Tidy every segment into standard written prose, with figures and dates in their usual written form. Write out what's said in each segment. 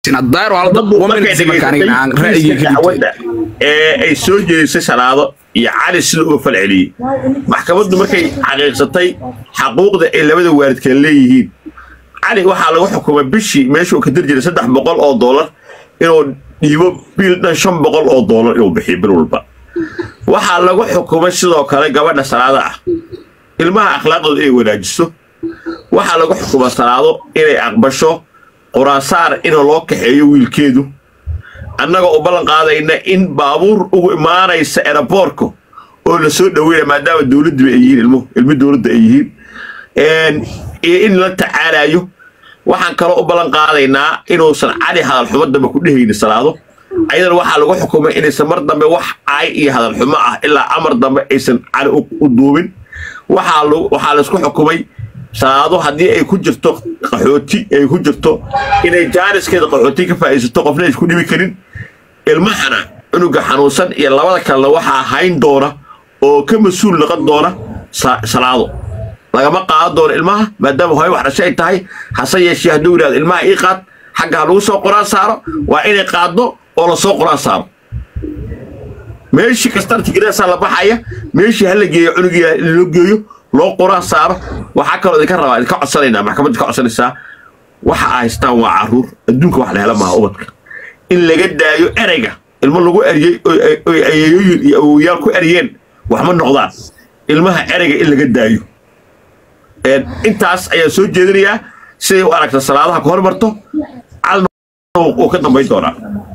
الدار وعلى ومن زي ما كان عن رأيي ay soo jeedisay salaado iyo cali sida uu falceliyay maxkamaddu markay xaqiiqsatay xaquuqda ay labada waalid kale leeyihiin cali waxa lagu xukumay bishii meesha uu ka dirjiray $300 inuu dhiibo bil $500 inuu bixiyo bil walba waxa lagu xukumay sidoo kale gabadha salaada ah ilmaha akhlaaqdooda ay wanaajiso waxa lagu xukumay salaado inay aqbasho quraasaar in loo kaxeeyo wiilkeedu annaga u ballan qaadayna in baabuur ugu imaanaysa airportko oo la soo dhaweeyo maadaama dawladdu ay yihiin ilmo dawladda ay yihiin in la tacaalayo waxaan kale u ballan qaadaynaa inuusan cali hadal xumo dambe ku dhehaynin salaado ayadana waxaa lagu xukumay inaysan mar dambe wax ay iyo hadal xumo ah ilaa amar dambe aysan cali u duubin waxaa la isku xukumay salaado haddii ay ku jirto qaxooti ay ku jirto inay jaaniskeeda qaxooti ka faa'iideysato qofna isku dhibi karin ilmahana cunuga xanuunsan iyo labada kale waxaa hayn doona oo ka mas'uul noqon doona salaado lagama qaadan doono ilmaha maadaama hooyo wax dhashay tahay hase yeeshee hadduu yiraahdo ilmaha ii qaad xagga lagu soo qoraan saaro waa inay qaaddo oo la soo qoraan saaro meeshii kastaan tigreesa la baxaya meeshii hal la geeyo cunuga loo geeyo loo qoraan saaro waxa kale idinka rabaa idinka codsanayna maxkamadda ka codsanaysaa waxa ay haystaan waa caruur adduunka wax la hela maaha ubadka in laga daayo ereyga ilmo lagu eriyay oo ayeeyooyin iyo awooyaal ku eriyeen wax ma noqdaan ilmaha ereyga in laga daayo intaas ayaa soo jeedinayaa siday u aragta salaadaha ka hormarto calna uu ka dambayn doonaa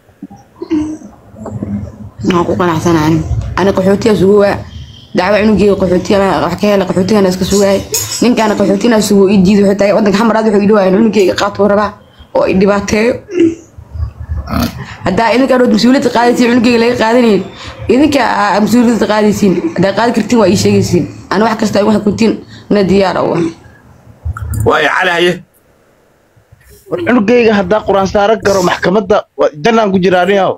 ما كنت أحسن أنا قحوتي سووا دعوة إنه جي قحوتي أنا حكيها لك قحوتي أنا سكسوها نين كان قحوتي أنا سووا يجي حتى ودك حمر هذا يحيلوها إنه جي قات وربع أو إدي باته هذا إذا كانوا مسؤولية قادسين إنه جي لا قادين إذا كان مسؤولية قادسين هذا قاد كرتين وأي شيء يسين أنا واحد كستوي واحد كنتين نديار أو ويا على هي إنه جي هذا قرآن سارك كرو محكمة جنان كجرانيها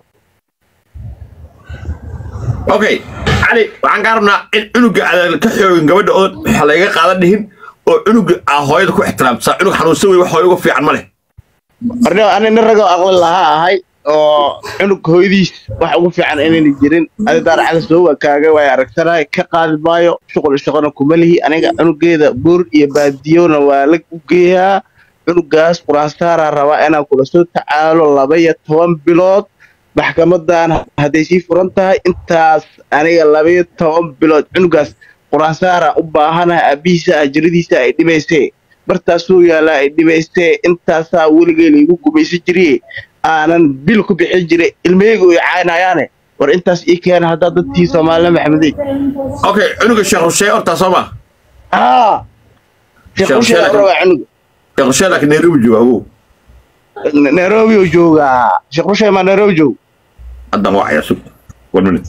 اوكي علي waxaan ka rabnaa in cunuga aad ka xoogin gabadha oo waxa laga qaadan dhihin oo cunuga hooyada ku ixtiraamsa cunug xanuunsan way wax hooyo uga fiican ma leh marna ana rago aqal lahaa ahay oo cunug hooyadiis wax ugu fiican inaan jirin adar cala soo kaaga way aragtanaay ka qaadi maayo shaqana kuma lihi aniga cunugeeda buur iyo baadiyona waa la u geeyaa cunugaas quraansaara raba inaan kula soo tacaalo 12 bilood maxkamadan haday si furan tahay intaas aniga 12 bilood cunugaas quraansaara u baahana abiisa ajridiisa ay dhibaysay bartaas uu yaala ay dhibaysay intaas weligeey igu gumaysi jiray aanan bil ku bixin jiray ilmeygu ay caanayaane war intaas ii keen hada dadkii Soomaaliya Maxamedey okay cunuga sheekh Hussein horta Sooma sheekh Hussein sheekh Hussein laakiin Nairobi jooga sheekh Hussein ma Nairobi jooga هذا واحد يسوق والمنت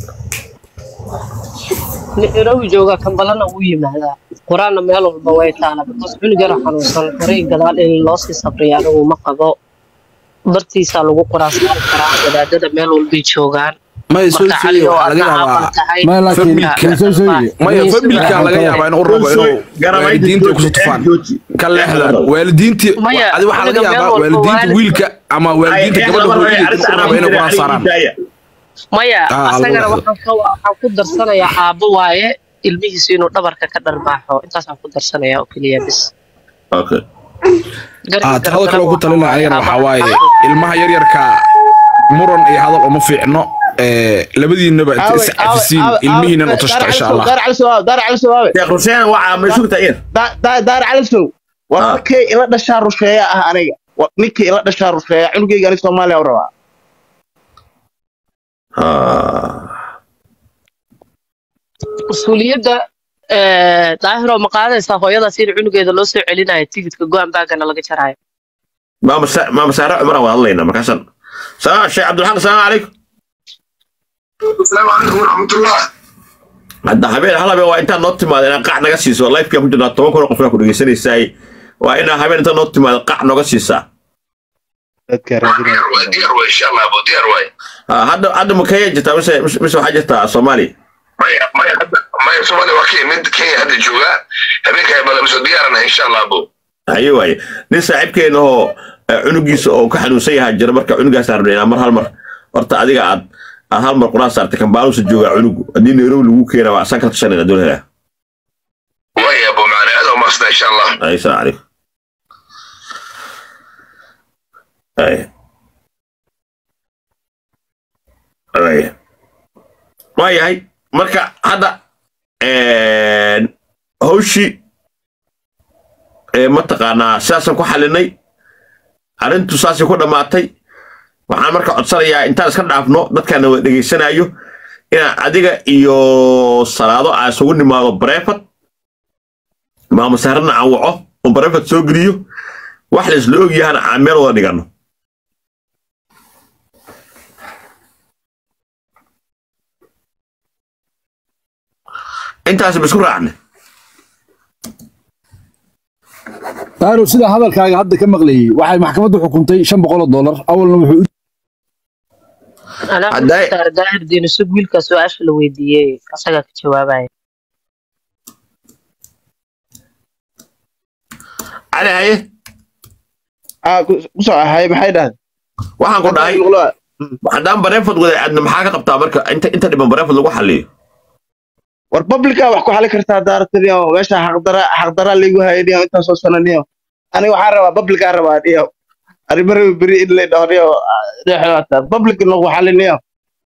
نيروبي جوجا كان بلنا ويما هذا قرآن ماله البويت على بس بنجرا حنوصل طريق قال إن لاسك صبري أنا وما قضاء برتي سالو قرآن قرآن هذا ماله البيت جوجان ما يسوي شيء ما لكن ما يفهم كان لقى يا بين أوروبا إنه والدينتي كسطفان كلا إحنا والدينتي هذا واحد لقى يا والدينتي ويلك أما والدينتي قبل أوروبا بين قرآن صاران maya asagana waxaan ku darsanayaa aabo waaye ilmihiisa inuu dhabarka ka dharbaaxo intaas aan ku darsanayaa oo kaliya bis okay hadal kale ku talina ayana waxa waaye ilmaha yar yarka muran iyo hadal uma fiicno labadiinaba inta iscafisiin ilmihiina u tashta insha Allah dar على سؤال sheekh Hussein waxa ma sugta in dar على سؤال warkay ila dhashaa rusheeya ah aniga ninkii ila dhashaa rusheeya cunugeyga aniga Soomaaliya u rabaa مسؤوليته ظاهرة مقالة سافوية تصير عنق إذا لو سوي علينا تيجي تقوم باقنا لقى شراي ما مسارع عمره والله إنه مكسر سلام الشيخ عبد الحق السلام عليكم السلام عليكم ورحمة الله هذا حبيبي هلا بيوا أنت نوت ما أنا قاعد نقصيس والله في كم جدا طبعا كنا قفنا كنا جسني ساي وأنا حبيبي أنت نوت ما قاعد نقصيسا ديار إن شاء الله أبو ديار هذا مكيج جتا مش حاجة تا صومالي ما يسمعني وكيل من كي هذا الجوع هذيك هي بدل مش ديارنا إن شاء الله أبو أيوة نسا عيب كأنه cunugiisa oo ka xanuunsan yahay jira marka cunugaas arbina mar hal mar horta adiga aad hal mar quraan saartay kan baalusa jooga cunugu hadii Nairobi lagu keenaa waa san ka tashanayna dowladda way abo macna hada ma sna insha Allah ay salaam alaykum ay waayahay marka hadda hawshi ma taqaanaa saasan ku xalinay arintu saasi ku dhamaatay waxaan marka codsanayaa intaan iska dhaafno dadkana wada dhageysanayo ina adiga iyo salaado aan isugu nimaado breakfast maama saarna aan waco oo breakfast soo geliyo wax la isla og yahay aan meel wada dhigano intaas bisku raacna taaro sida hadalkaaga hadda ka maqlayay waxay maxkamaddu xukuntay $500 awalna wuxuu أنا أقول داهر دين السوق ويلك سؤال لو يديه أصلا كجوابه على هاي كوسا هاي بحيدان waxaan ku dhahay waxaan bareefad wada adna maxaa ka qabtaa marka inta dhiban bareefad lagu xaliyo war publica wax ku xali kartaa daartadiyo meesha xaqdara ligu haydiyo inta soo sananiyo aniga waxaan rabaa publica rabaa iyo arrimare bari in la dhaariyo dhexda public lagu xalinayo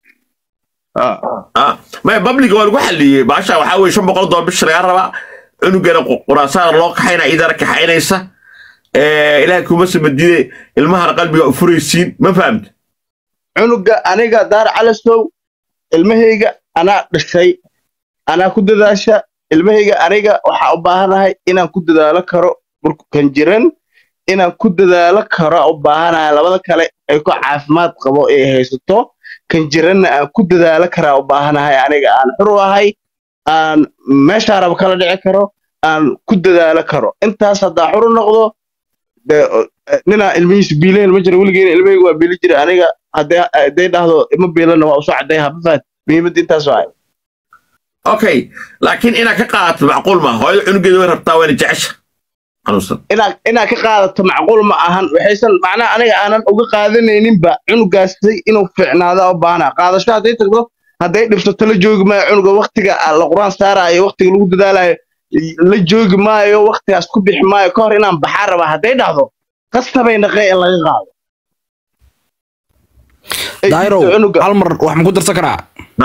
ma public waa lagu xaliyay baasha waxa weey $500 bish laga rabaa cunugana quraasada loo kaxayna idara kaxaynaysa ilaahay kuma sabadiye ilmaha qalbiga u furaysiin ma fahamt cunuga aniga daar calasow ilmahayga ana dhashay ana ku dadaasha ilmahayga aniga waxa u baahanahay inaan ku dadaalo karo markuu kan jiran inaan ku dadaalo karo u baahanahay labada kale ay ku caafimaad qabo ee haysato kan jiranna aan ku dadaalo kara u baahanahay aniga aan xur ahay aan meesha rab kala dhici karo aan ku dadaalo karo intaas hadda xur noqdo nina ilmihiis biileen ma jiro waligeena ilmahayga waa biili jira aniga haday dhahdo ma biilana waa u soo caday habfaad muhiimada intaas waa okay laakiin ina ka qaadato macquul ma hooyo cunugeedu way rabtaa wayna jecesha xanuunsan ina ka qaadato macquul ma ahan waxaysan macnaa aniga aanan uga qaadanayninba cunugaas inuu fiicnaado oo baana qaadasho haday tagto haday dhibsato la joogi maayo cunuga waqtiga la quraan saarayo waqtiga lagu dadaalayo la joogi maayo waqtigaas ku bixi maayo ka hor inaan baxaa raba haday dhahdo qastabay naqay in laga qaado daayro hal mar wax ma ku darsan karaa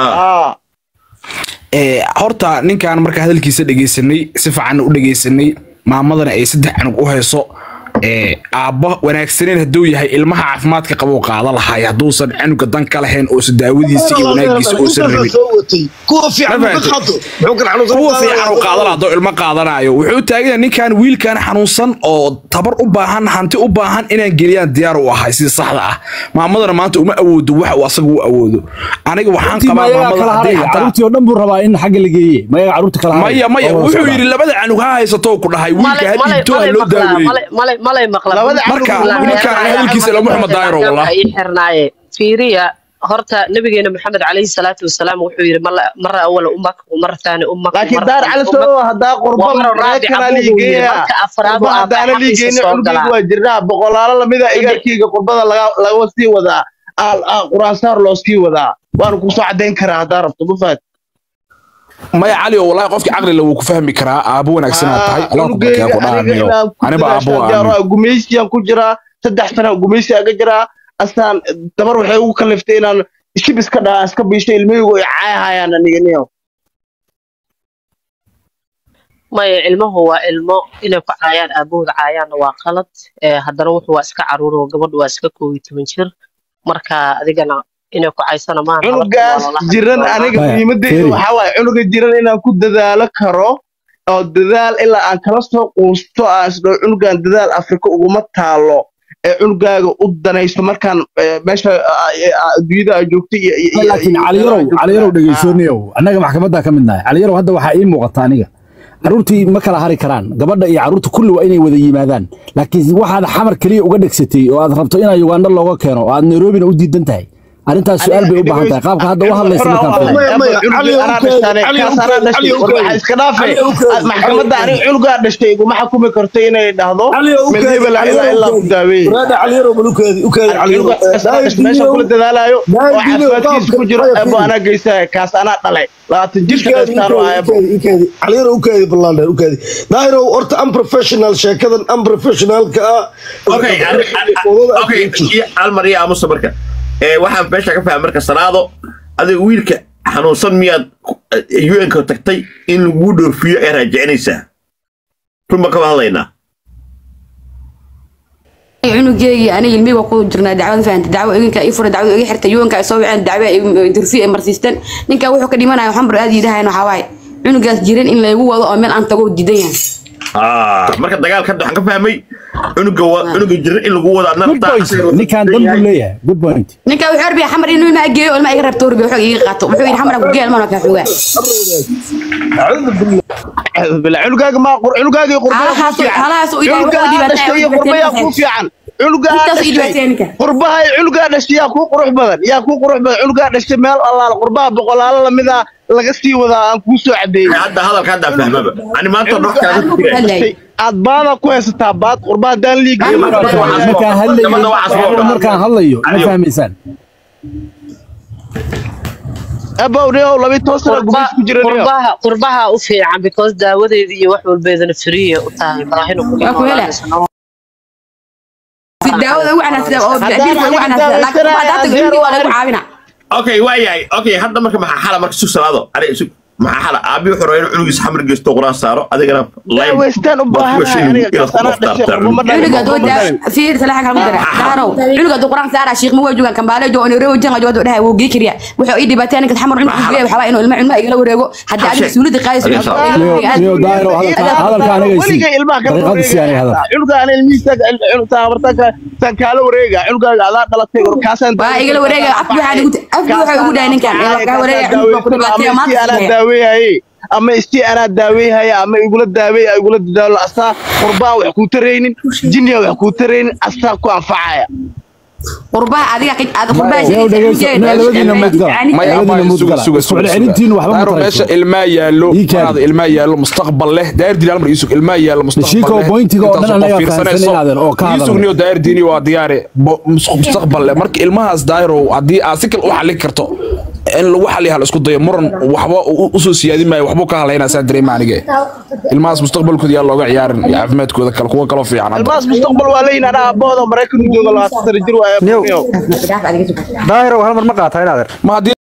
horta ninkan marka hadalkiisa dhageysanay si fiican u dhageysanay maamadana ay 3 canug u hayso aabba wanaagsaneen haduu yahay ilmaha caafimaadka qabo qaada lahaay haduusan canuga dan ka lahayn oo daawadiisa iyo wanaagiisa oo sarreeyay kuwa fiican qaada lahaado ilma qaadanayo wuxuu taagan ninkan wiilkan xanuunsan oo tabar u baahan hanti u baahan inaan geliyaan diyaar u ahay si saxda ah maamadana maanta uma awoodo wax uu asagu u awoodo aniga waxaan qabaa maamada hadii caruurtii oo dhan buu rabaa in xaq la geeyay maya caruurta kala maya wuxuu yiri labada canug ha haysato ku dhahay wiilka hadii loo daaweeyay مالي مقلب marka ninkan hadalkiisa la Muhammad Daayro wallahi xirnaaye fiiriya horta nabigeena Muhammad alayhi salatu wasalaam wuxuu yiri marra awwal ummak wa marra thani ummak laakiin daar cala soo hada qurban raakana liigeeya afraadu aadana liigeena cunuga waa jiraa boqolaalo lamida igarkiiga qurbada laga sii wadaa quraan saar loo sii wadaa waan ku soo cadeyn karaa hada rabto bufaad ما يعلي والله قفك عقلي لو كفهمي كرا ابو وناكسنا tahay Allah ku barkaa ku dhaamiyo aniba abo gumeysiyaan ku jira 3 sano gumeysi aga jira asaan dabar waxay ugu kaliftay inaan shib iska dhaa iska biishay ilmahaygu ay caayayaan aniga ما ilmuhu waa ilmo inay ku caayaan aabooda caayaan waa qalad haddana wuxuu waa iska caruur oo gabadhu waa iska 12 jir marka adigana inay ku caysana ma aha cunugaas jiran aniga muhiimadeedu waxa waay cunuga jiran inaan ku dadaalo karo oo dadaal ilaa aan kala soo quusto aan isdho cunugan dadaal Afrika ugu ma taalo ee cunugaaga u danaysto markaan meesha adduunyada joogtay laakiin cali yarow dhageysoonayo annaga maxkamadda ka midnahay cali yarow hadda waxa ii muuqata aniga caruurtii ma kala hari karaan gabadha iyo caruurta kulli waa inay wada yimaadaan laakiin waxaad xamar kaliya uga dhagsatay oo aad rabto in Uganda looga keeno oo aad Nairobi u diidan tahay arrintaas su'aal bay u baahan tahay qaabka hadda u hadlaysa maxkamadda aniga cunugaa dhashtay iguma xukumi karto inay dhahdo mid hebel ilaa ku daaweeye meesha kula dadaalayo oo caafimaadkiisa ku jiro ebo anaa geysaya kaas anaa dhalay 20 jirka dhastaan waa ebo caliyaro u keedi ballaandheer u keedi daahiro horta unprofessional sheekadan unprofessionalka okay almariya amusa marka waxaan meesha ka fahmay marka salaado adiga wiilka xanuunsan miyaad UN-ka tagtay in lagu dhoofiyo ay raajicinaysaa kuma ka hadlaynaa cunugeeyii aniga ilmiga ku jirnaa dacwada fahanti dacwo idinka ay fura dacwada iga xirtay UN-ka ay soo waceen dacwo ay durfi ay marsiisteen ninka wuxuu ka dhimanayo xambar aad yidaahayn waxa waaye cunugaas jiran in lagu wado oo meel aan tago diidan yahay marka dagaalka waxaan ka fahmay cunuga jiran in lagu wado nafta ninkan dambu leeyahay good point ninka wuxuu arbiya xamar inuu ma geeyo ilma iga rabto urbiyo wuxuu iga qaato wuxuu yiri xamar ku geel ma ka xugaa cunugaaga ma cunugaagii qurbaha ku fiican qurbaha cunugaa dhashay yaa ku qurux badan cunugaa dhashay meel allaala qurbaha boqolaalo lamida laga sii wadaa aan kuu soo cadeeyay hadda hadalka hadda fahmaba ani maanta wax kale aad baada ku haysataa baad qurbaha daan liigay markaan hadlayo ma fahmaysaan abawniyo 12 sano gumaysi ku jira qurbaha u fiican because daawadeedii iyo wax walbeedana free u tahay baahina ku في الدعوة وعنا اوكي واياي اوكي هذا مركب مع حاله مركب سوق سلاده علي سوق مع حاله ابي وحرين عنق حمر جيستو قران صارو ادغنا لايف ويستان عنق دو في سلاح كان مدرع دارو عنق دو قران صار شيخ مو جوغان كان باله جو انو روجان جو دحay wuu gii kiriya wuxuu ii dhibaatay ka xamar عنق geey waxa inuu ilma igala wareego hadda adiga suulida qaayis daayro hadalka aniga isi عنق aan ilmiisa عنق tabartaka san kala wareega عنقaaga adaa dhalatay kaasan baa igala wareega afku waxa ugu dhaay ninkan ka wareega ku dhibaatay maanta ama isti ana daaweeyay ama igula daaweey igula dadaalo asaa qurbaa wax ku tareynin jinniga wax ku tareynin asaa ku anfacaya qurbaa adiga qurbaa meesha ilmaa yaalo mustaqbal leh daayir diin almar yusuf ilmaa yaalo mustaqbal daayir diini waa diyaare mustaqbal leh marka ilmahaas daayiro hadii aad si kale u xalin karto in lagu xaliyo hal isku dayo muran waxba u soo siyaadin maayo waxba ka hadlayna saan dareemaa aniga ilmahaas mustaqbalkooda yaa looga ciyaarin iyo caafimaadkooda kale kuwa kale fiican ilmahaas mustaqbal waa leeyna abooda Mareykanka jooga 20 jir waa daahiro hal mar ma qaataa inaad